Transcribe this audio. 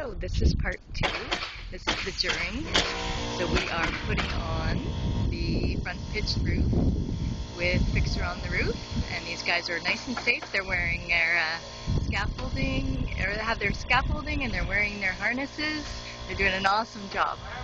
So this is part 2. This is the during. So we are putting on the front pitched roof with fixer on the roof, and these guys are nice and safe. They're wearing their scaffolding, or they have their scaffolding, and they're wearing their harnesses. They're doing an awesome job.